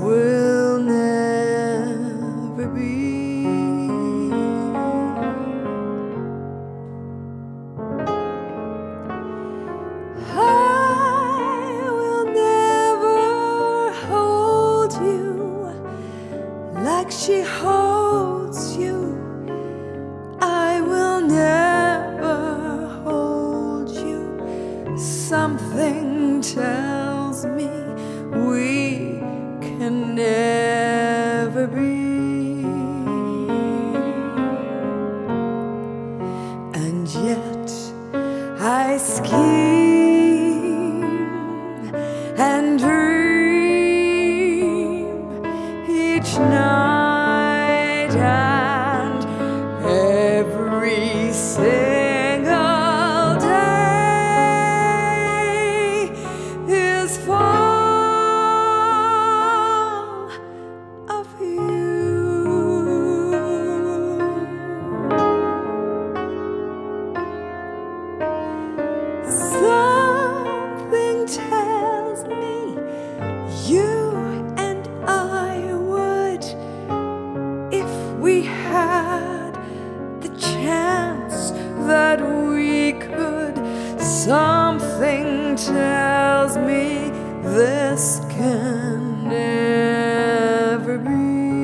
will never be. I will never hold you like she holds you. I will never hold you. Something tells me we can never be. And yet I scheme and dream each night and every single day is full of you. Something tells me you and I would, if we had the chance that we could. Something tells me this can never be.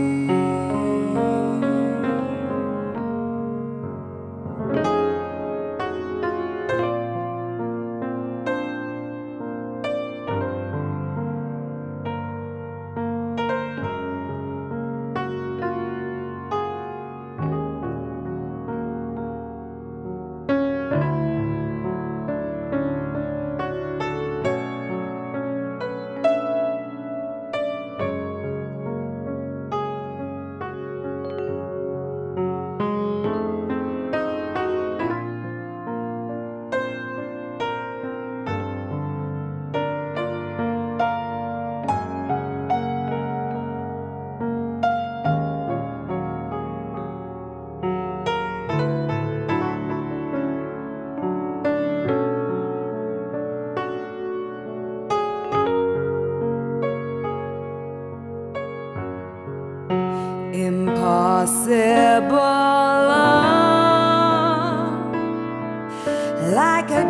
Impossible love, like a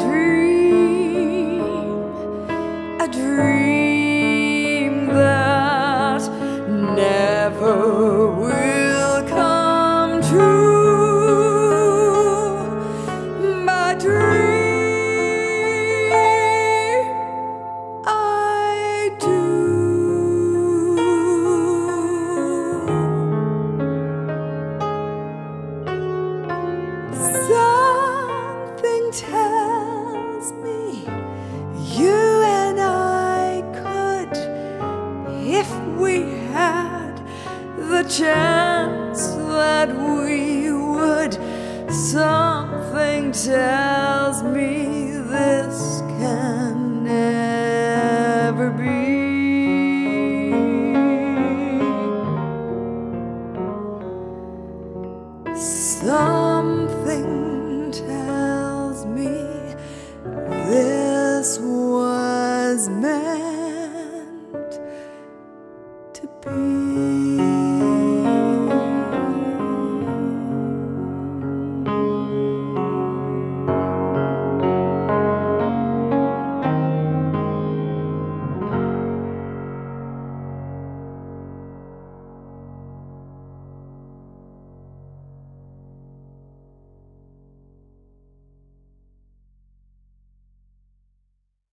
dream that never will come true. My dream I do. Something tells me you and I could, if we had the chance that we would. Something tells